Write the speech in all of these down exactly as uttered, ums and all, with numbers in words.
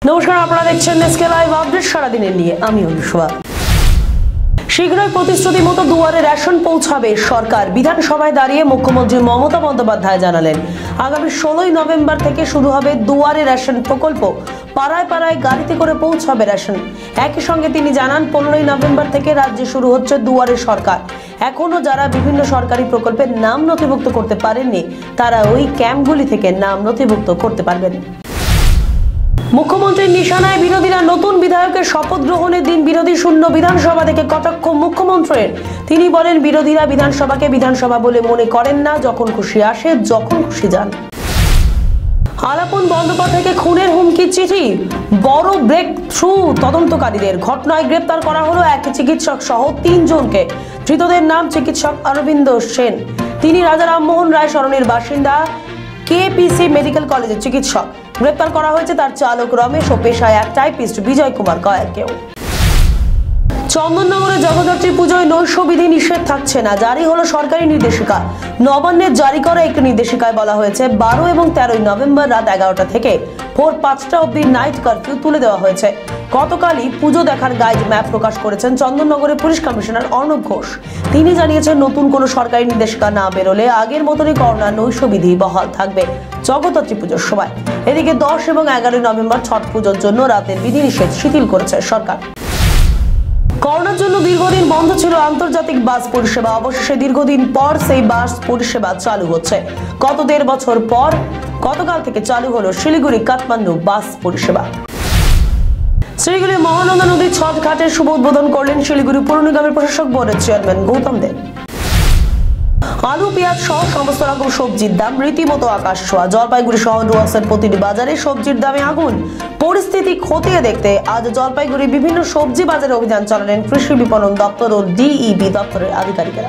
নমস্কার, আপনারা দেখছেন এসকে লাইভ আপডেট সারাদিনের নিয়ে। আমি অনুষ্কা। শীঘ্রই প্রতিশ্রুতি মতো দুয়ারে রেশন পৌঁছাবে সরকার। বিধানসভায় দাঁড়িয়ে মুখ্যমন্ত্রী মমতা বন্দ্যোপাধ্যায় জানালেন, আগামী ষোলোই নভেম্বর থেকে শুরু হবে দুয়ারে রেশন প্রকল্প। পাড়ায় পাড়ায় গাড়িতে করে পৌঁছাবে রেশন। একই সঙ্গে তিনি জানান, পনেরোই নভেম্বর থেকে রাজ্যে শুরু হচ্ছে দুয়ারে সরকার। এখনো যারা বিভিন্ন সরকারি প্রকল্পের নাম নথিভুক্ত করতে পারেননি, তারা ওই ক্যাম্পগুলি থেকে নাম নথিভুক্ত করতে পারবেন। মুখ্যমন্ত্রীর নিশানায় বিরোধীরা। নতুন বিধায়কের শপথ গ্রহণের দিন বিরোধী শূন্য বিধানসভা থেকে কটাক্ষ মুখ্যমন্ত্রীর। তিনি বলেন, বিরোধীরা বিধানসভাকে বিধানসভা বলে মনে করেন না, যখন খুশি আসে, যখন খুশি যান। আলাপন বন্দ্যোপাধ্যায়কে খুনের হুমকি চিঠি। বড় ব্রেক থ্রু তদন্তকারীদের। ঘটনায় গ্রেপ্তার করা হলো এক চিকিৎসক সহ তিনজনকে। ধৃতদের নাম চিকিৎসক অরবিন্দ সেন। তিনি রাজা রামমোহন রায় সরণির বাসিন্দা, কেপিসি মেডিকেল কলেজের চিকিৎসক। গ্রেপ্তার করা হয়েছে তার চালক রমেশ ও পেশায় এক টাইপিস্ট বিজয় কুমার কয়ালকেও। চন্দননগরে জগদ্ধাত্রী পুজোয় নৈশবিধি নিষেধ থাকছে না, জারি হলো সরকারি নির্দেশিকা। নবান্নের জারি করা একটি নির্দেশিকায় বলা হয়েছে, বারো এবং তেরোই নভেম্বর রাত এগারোটা থেকে ভোর পাঁচটা অব্দি নাইট কারফিউ তুলে দেওয়া হয়েছে। গতকালই পুজো দেখার গাইড ম্যাপ প্রকাশ করেছেন চন্দননগরের পুলিশ কমিশনার অর্ণব ঘোষ। তিনি জানিয়েছেন, নতুন কোনো সরকারি নির্দেশিকা না বেরোলে আগের মতনই করোনা নৈশবিধি বহাল থাকবে জগদ্ধাত্রী পুজোর সময়। এদিকে দশ এবং এগারোই নভেম্বর ছট পুজোর জন্য রাতের বিধিনিষেধ শিথিল করেছে সরকার। করোনার জন্য দীর্ঘদিন বন্ধ ছিল আন্তর্জাতিক বাস পরিষেবা। অবশেষে দীর্ঘদিন পর সেই বাস পরিষেবা চালু হচ্ছে। গত দেড় বছর পর গতকাল থেকে চালু হলো শিলিগুড়ি কাঠমান্ডু বাস পরিষেবা। শিলিগুড়ি মহানন্দা নদীর ছট ঘাটের শুভ উদ্বোধন করলেন শিলিগুড়ি পৌর নিগমের প্রশাসক বোর্ডের চেয়ারম্যান গৌতম দেব। আলু, পেঁয়াজ সহ সমস্ত রকম সবজির দাম রীতিমতো আকাশ ছোঁয়া। জলপাইগুড়ি শহর ডুয়ার্সের প্রতিটি বাজারে সবজির দামে আগুন। পরিস্থিতি খতিয়ে দেখতে আজ জলপাইগুড়ি বিভিন্ন সবজি বাজারে অভিযান চালালেন কৃষি বিপণন দপ্তর ও ডিইবি দপ্তরের আধিকারিকেরা।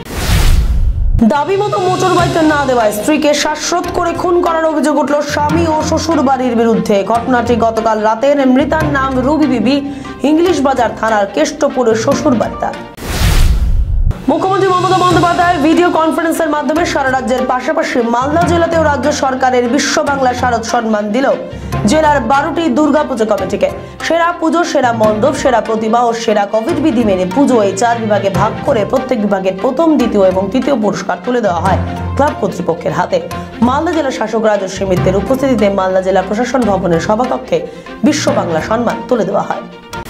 দাবি মতো মোটর বাইক না দেওয়ায় স্ত্রীকে শ্বাসরোধ করে খুন করার অভিযোগ উঠল স্বামী ও শ্বশুর বাড়ির বিরুদ্ধে। ঘটনাটি গতকাল রাতের। মৃতার নাম রুবি বিবি, ইংলিশ বাজার থানার কেষ্টপুরের শ্বশুর বাড়ি তার। মুখ্যমন্ত্রী মমতা বন্দ্যোপাধ্যায়ের ভিডিও কনফারেন্সের মাধ্যমে সারা রাজ্যের পাশাপাশি মালদা জেলাতেও রাজ্য সরকারের বিশ্ব বাংলা শারদ সম্মান দিল জেলার বারোটি দুর্গাপুজো কমিটিকে। সেরা পুজো, সেরা মণ্ডপ, সেরা প্রতিমা ও সেরা কোভিড বিধি মেনে পুজো, এই চার বিভাগে ভাগ করে প্রত্যেক বিভাগের প্রথম, দ্বিতীয় এবং তৃতীয় পুরস্কার তুলে দেওয়া হয় ক্লাব কর্তৃপক্ষের হাতে। মালদা জেলা শাসক রাজস্বী মিত্রের উপস্থিতিতে মালদা জেলা প্রশাসন ভবনের সভাকক্ষে বিশ্ব বাংলা সম্মান তুলে দেওয়া হয়।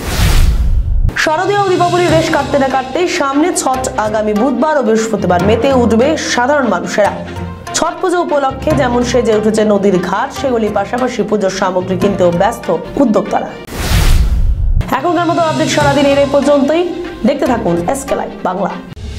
শারদীয় দীপাবলির রেশ কাটতে না কাটতেই সামনে ছট। আগামী বুধবার ও বৃহস্পতিবার মেতে উঠবে সাধারণ মানুষেরা। ছট পুজো উপলক্ষে যেমন সেজে উঠেছে নদীর ঘাট, সেগুলির পাশাপাশি পুজোর সামগ্রী কিনতেও ব্যস্ত উদ্যোক্তারা। এখনকার মতো আপডেট সারাদিন এর পর্যন্তই। দেখতে থাকুন এসকে লাইভ বাংলা।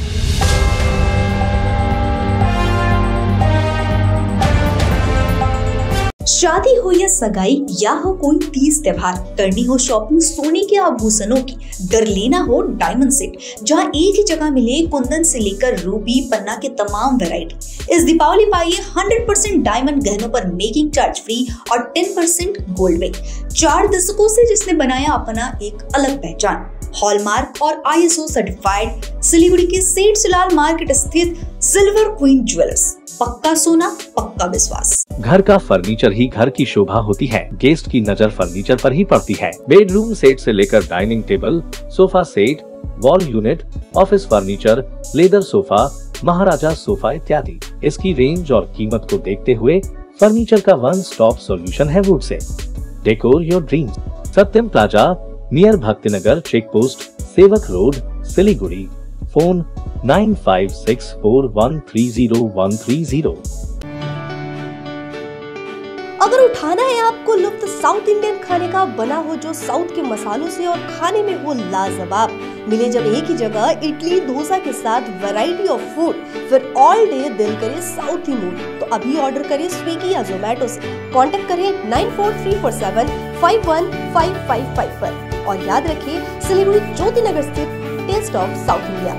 शादी हो या सगाई या हो कोई तीज त्योहार, करनी हो शॉपिंग सोने के आभूषणों की, डर लेना हो डायमंड सेट, जहां एक ही जगह मिले कुंदन से लेकर रूबी, पन्ना के तमाम वैरायटी। इस दीपावली पाइए हंड्रेड परसेंट डायमंड गहनों पर मेकिंग चार्ज फ्री और टेन परसेंट गोल्ड बैक। चार दशकों से जिसने बनाया अपना एक अलग पहचान, हॉलमार्क और आईएसओ सर्टिफाइड सिलीगुड़ी के सेठ सिलाल मार्केट स्थित सिल्वर क्वीन ज्वेलर्स। पक्का सोना, पक्का विश्वास। घर का फर्नीचर ही घर की शोभा होती है। गेस्ट की नजर फर्नीचर पर ही पड़ती है। बेडरूम सेट से लेकर dining table, sofa set, wall unit, office furniture, leather sofa, Maharaja sofa इत्यादि। इसकी रेंज और कीमत को देखते हुए फर्नीचर का वन स्टॉप सॉल्यूशन है वुड से। Decor your dreams. Satyam plaza, near Bhaktinagar check post, Sevak road, Siliguri. Phone nine five six four one three zero one three zero. अगर उठाना है आपको लुत्फ साउथ इंडियन खाने का, बना हो जो साउथ के मसालों से और खाने में हो लाजवाब, मिले जब एक ही जगह इडली डोसा के साथ वैरायटी ऑफ फूड, फिर ऑल डे दिल करे साउथी मूड, तो अभी ऑर्डर करिए स्विगी या जोमेटो से। कांटेक्ट करें nine four three four seven five one five five five पर और याद रखिए सिलीगुड़ी ज्योति नगर स्थित टेस्ट ऑफ साउथ इंडिया।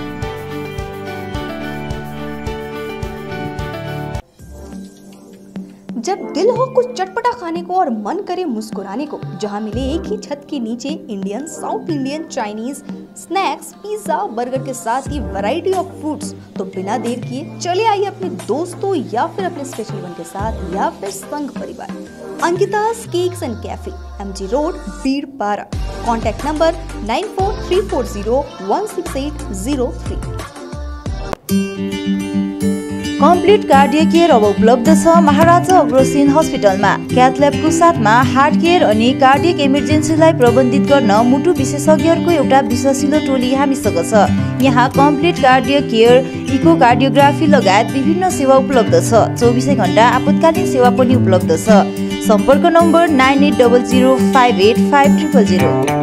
जब दिल हो कुछ चटपटा खाने को और मन करे मुस्कुराने को, जहां मिले एक ही छत के नीचे Indian, south Indian, Chinese, snacks, pizza, burger के साथ ही वैरायटी ऑफ फूड्स, तो बिना देर किए चले आइए अपने दोस्तों या फिर अपने स्पेशल वन के साथ या फिर संग परिवार। Ankita's Cakes and Cafe, M G Road, Birpara. Contact number nine four three four zero one six eight zero three. Complete cardiac care अब उपलब्ध छ महाराजा अग्रसेन हस्पिटलमा। क्याथ ल्याबको साथमा हार्ट केयर अनि कार्डियक इमर्जेन्सीलाई प्रबन्धित गर्न मुटु विशेषज्ञहरूको एउटा विश्वसिलो टोली हामीसँग छ। यहाँ कम्प्लिट कार्डियक केयर, इकोकार्डियोग्राफी लगायत विभिन्न सेवा उपलब्ध छ। चौबिसै घण्टा आपतकालीन सेवा पनि उपलब्ध छ। सम्पर्क number nine eight double zero five eight five triple zero.